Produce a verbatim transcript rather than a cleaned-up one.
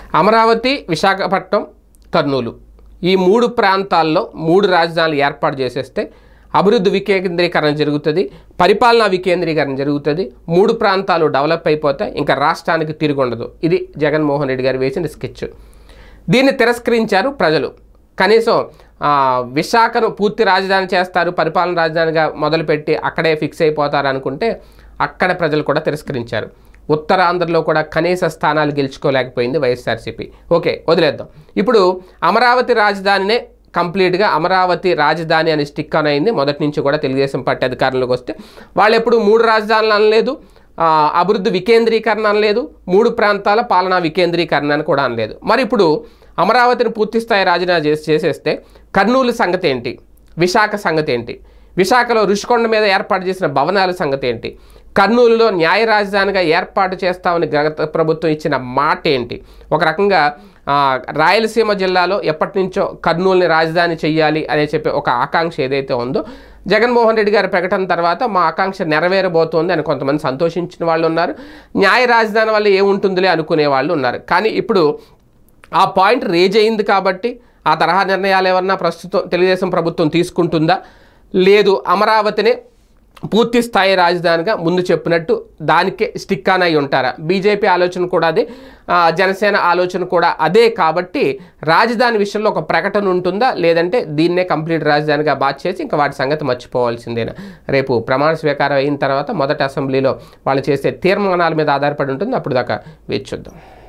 అమరావతి, విశాఖపట్నం, కర్నూలు ఈ మూడు ప్రాంతాల్లో మూడు రాజధానులు ఏర్పాటు చేసేస్తే అభివృద్ధి వికేంద్రీకరణ జరుగుతుంది, పరిపాలనా వికేంద్రీకరణ జరుగుతుంది, మూడు ప్రాంతాలు డెవలప్ అయిపోతాయి, ఇంకా రాష్ట్రానికి తిరుగుండదు. ఇది జగన్మోహన్ రెడ్డి గారు వేసిన స్కెచ్. దీన్ని తిరస్కరించారు ప్రజలు. కనీసం విశాఖను పూర్తి రాజధాని చేస్తారు, పరిపాలన రాజధానిగా మొదలుపెట్టి అక్కడే ఫిక్స్ అయిపోతారు అనుకుంటే అక్కడ ప్రజలు కూడా తిరస్కరించారు. ఉత్తరాంధ్రలో కూడా కనీస స్థానాలు గెలుచుకోలేకపోయింది వైఎస్ఆర్సీపీ. ఓకే, వదిలేద్దాం. ఇప్పుడు అమరావతి రాజధానినే కంప్లీట్గా అమరావతి రాజధాని అని స్టిక్ ఆన్ అయింది. మొదటి నుంచి కూడా తెలుగుదేశం పార్టీ అధికారంలోకి వస్తే వాళ్ళు ఎప్పుడు మూడు రాజధానులు అనలేదు, అభివృద్ధి వికేంద్రీకరణ అనలేదు, మూడు ప్రాంతాల పాలనా వికేంద్రీకరణ అని కూడా అనలేదు. మరి ఇప్పుడు అమరావతిని పూర్తిస్థాయి రాజధాని చేసి చేసేస్తే కర్నూలు సంగతి ఏంటి, విశాఖ సంగతి ఏంటి, విశాఖలో ఋషికొండ మీద ఏర్పాటు చేసిన భవనాల సంగతి ఏంటి, కర్నూలులో న్యాయ రాజధానిగా ఏర్పాటు చేస్తామని గత ప్రభుత్వం ఇచ్చిన మాట ఏంటి? ఒక రకంగా రాయలసీమ జిల్లాలో ఎప్పటి నుంచో కర్నూలుని రాజధాని చెయ్యాలి అనే చెప్పి ఒక ఆకాంక్ష ఏదైతే ఉందో జగన్మోహన్ రెడ్డి గారి ప్రకటన తర్వాత మా ఆకాంక్ష నెరవేరబోతోంది అని కొంతమంది సంతోషించిన వాళ్ళు ఉన్నారు. న్యాయ రాజధాని వల్ల ఏముంటుందిలే అనుకునే వాళ్ళు ఉన్నారు. కానీ ఇప్పుడు ఆ పాయింట్ రేజ్ అయింది కాబట్టి ఆ తరహా నిర్ణయాలు ఏమన్నా ప్రస్తుతం తెలుగుదేశం ప్రభుత్వం తీసుకుంటుందా, లేదు అమరావతిని పూర్తి స్థాయి రాజధానిగా ముందు చెప్పినట్టు దానికే స్టిక్ ఆన్ అయి ఉంటారా? బీజేపీ ఆలోచన కూడా అదే, జనసేన ఆలోచన కూడా అదే. కాబట్టి రాజధాని విషయంలో ఒక ప్రకటన ఉంటుందా, లేదంటే దీన్నే కంప్లీట్ రాజధానిగా బాత్ చేసి ఇంకా వాటి సంగతి మర్చిపోవాల్సిందేనా? రేపు ప్రమాణ స్వీకారం అయిన తర్వాత మొదటి అసెంబ్లీలో వాళ్ళు చేసే తీర్మానాల మీద ఆధారపడి ఉంటుంది. అప్పుడు దాకా వేచి చూద్దాం.